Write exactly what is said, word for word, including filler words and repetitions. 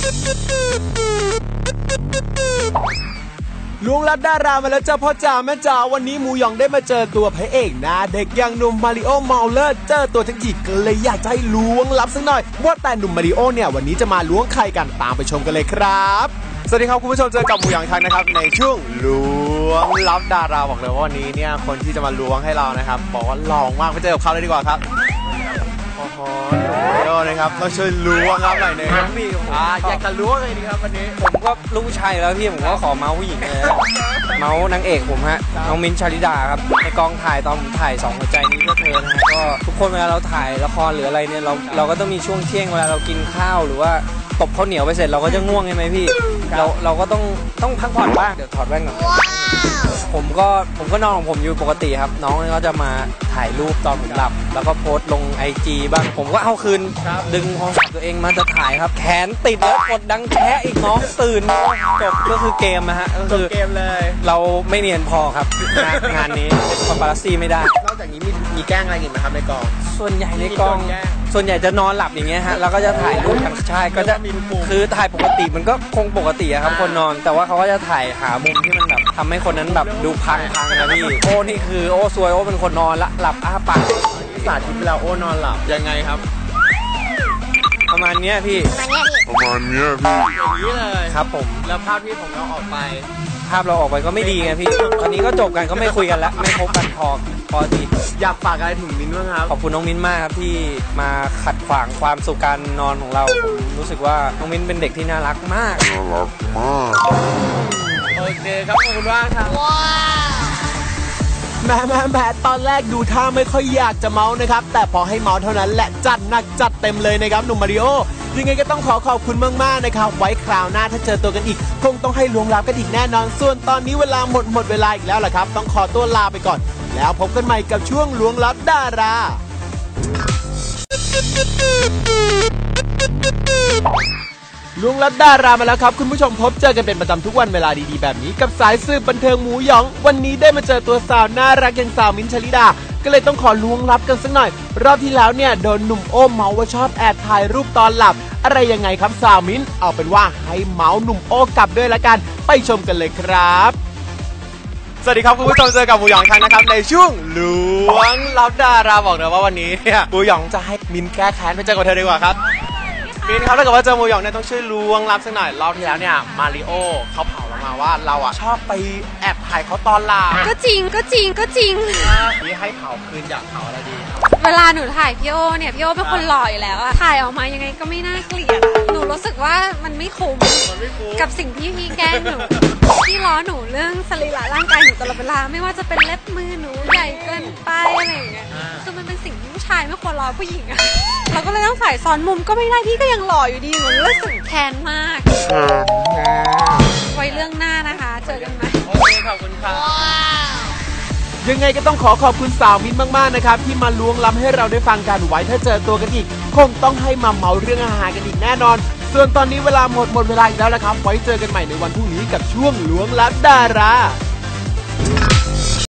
ล้วงลับดารามาแล้วจ้าพ่อจ๋าแม่จ๋าวันนี้หมูหยองได้มาเจอตัวพระเอกนะเด็กอย่างหนุ่มมาริโอเมาเลอร์เจอตัวทั้งจีก็เลยอยากจะให้ล้วงลับสักหน่อยว่าแต่หนุ่มมาริโอเนี่ยวันนี้จะมาล้วงใครกันตามไปชมกันเลยครับสวัสดีครับคุณผู้ชมเจอกับหมูหยองอีกครั้งนะครับในช่วงล้วงลับดาราบอกเลยว่าวันนี้เนี่ยคนที่จะมาล้วงให้เรานะครับบอกว่าหล่อมากไปเจอกับเขาเลยดีกว่าครับโอ้โหมาริโอนะครับต้องช่วยล้วงครับหน่อยนึงพี่อ่าอยากจะล้วงเลยดีครับวันนี้ผมก็ลูกผู้ชายแล้วพี่ผมก็ขอเมาส์ผู้หญิงเลยเมาส์นางเอกผมฮะน้องมิ้นท์ชลิดาครับในกองถ่ายตอนผมถ่ายสองหัวใจนี้ก็เธอนะฮะก็ทุกคนเวลาเราถ่ายละครหรืออะไรเนี่ยเราเราก็ต้องมีช่วงเที่ยงเวลาเรากินข้าวหรือว่าตบข้าวเหนียวไปเสร็จเราก็จะง่วงใช่ไหมพี่เราเราก็ต้องต้องพักผ่อนบ้างเดี๋ยวถอดแว่นก่อนผมก็ผมก็นอนของผมอยู่ปกติครับน้องก็จะมาถ่ายรูปตอนผมหลับแล้วก็โพสต์ลงไอจีบ้างผมก็เอาคืนดึงโทรศัพท์ตัวเองมาจะถ่ายครับแขนติดแล้วกดดังแคะอีกน้องตื่นจบก็คือเกมนะฮะก็คือเกมเลยเราไม่เนียนพอครับงานนี้ปาปารัสซี่ไม่ได้นอกจากนี้มีมีแกล้งอะไรอีกไหมครับในกองส่วนใหญ่ในกองส่วนใหญ่จะนอนหลับอย่างเงี้ยฮะแล้วก็จะถ่ายรูปกันใช่ก็จะคือถ่ายปกติมันก็คงปกติครับคนนอนแต่ว่าเขาก็จะถ่ายหามุมที่มันแบบทำให้คนนั้นแบบดูพังพังนะพี่โอ้นี่คือโอ้ซวยโอ้เป็นคนนอนละหลับอ้าปากสาธิตเวลาโอ้นอนหลับยังไงครับประมาณนี้พี่ประมาณนี้พี่อย่างนี้เลยครับผมแล้วภาพที่ผมเราออกไปภาพเราออกไปก็ไม่ดีไงพี่ตอนนี้ก็จบกันก็ไม่คุยกันแล้วไม่พบกันพอพอดีอยากฝากอะไรถึงมิ้นท์บ้างครับขอบคุณน้องมิ้นท์มากครับที่มาขัดขวางความสุขการนอนของเราผมรู้สึกว่าน้องมิ้นท์เป็นเด็กที่น่ารักมากน่ารักมากโอเคครับขอบคุณมากครับว้าวแม่แม่แม่ตอนแรกดูท่าไม่ค่อยอยากจะเมาส์นะครับแต่พอให้เมาส์เท่านั้นแหละจัดหนักจัดเต็มเลยนะครับหนุ่มมาริโอยังไงก็ต้องขอขอบคุณมากๆนะครับไว้คราวหน้าถ้าเจอตัวกันอีกคงต้องให้ล้วงลับกันอีกแน่นอนส่วนตอนนี้เวลาหมดหมดเวลาอีกแล้วล่ะครับต้องขอตัวลาไปก่อนแล้วพบกันใหม่กับช่วงล้วงลับดาราล้วงลับดารามาแล้วครับคุณผู้ชมพบเจอกันเป็นประจำทุกวันเวลาดีๆแบบนี้กับสายสืบบันเทิงหมูหยองวันนี้ได้มาเจอตัวสาวน่ารักอย่างสาวมิ้นท์ชลิดาก็เลยต้องขอล้วงลับกันสักหน่อยรอบที่แล้วเนี่ยโดนหนุ่มโอ้เมาว่าชอบแอบถ่ายรูปตอนหลับอะไรยังไงครับสาวมิ้นท์เอาเป็นว่าให้เมาหนุ่มโอ้กลับด้วยละกันไปชมกันเลยครับสวัสดีครับคุณผู้ชมเจอกับหมูหยองครั้งนะครับในช่วงล้วงลับดาราบอกเลยว่าวันนี้เนี่ยหมูหยองจะให้มิ้นท์แก้แค้นไปเจอกับเธอดีกว่าครับมิ้นท์ครับถ้าเกิดว่าเจอหมูหยองเนี่ยต้องช่วยล้วงลับสักหน่อยรอบที่แล้วเนี่ยมาริโอเขาเผาเรามาว่าเราอ่ะชอบไปแอบถ่ายเขาตอนหลับก็จริงก็จริงก็จริงนี่ให้เผาคืนอยากเผาอะไรดีเวลาหนูถ่ายพี่โอเนี่ยพี่โอเป็นคนหล่ออยู่แล้วอะถ่ายออกมายังไงก็ไม่น่าเกลียดหนูรู้สึกว่ามันไม่คุ้มกับสิ่งที่พี่แกล้งหนูพี่ล้อหนูเรื่องสรีระร่างกายหนูตลอดเวลาไม่ว่าจะเป็นเล็บมือหนูใหญ่เกินไปอะไรอย่างเงี้ยคือมันเป็นสิ่งที่ผู้ชายไม่ควรล้อผู้หญิงอะเราก็เลยต้องถ่ายซ้อนมุมก็ไม่ได้พี่ก็ยังหล่ออยู่ดีหนูรู้สึกแค้นมากไว้เรื่องหน้านะคะเจอกันไหมโอเคขอบคุณค่ะยังไงก็ต้องขอขอบคุณสาวมิ้นมากๆนะครับที่มาล้วงล้ำให้เราได้ฟังกันไว้ถ้าเจอตัวกันอีกคงต้องให้มาเมาเรื่องอาหารกันอีกแน่นอนส่วนตอนนี้เวลาหมดหมดเวลาอีกแล้วนะครับไว้เจอกันใหม่ในวันพรุ่งนี้กับช่วงล้วงลับดารา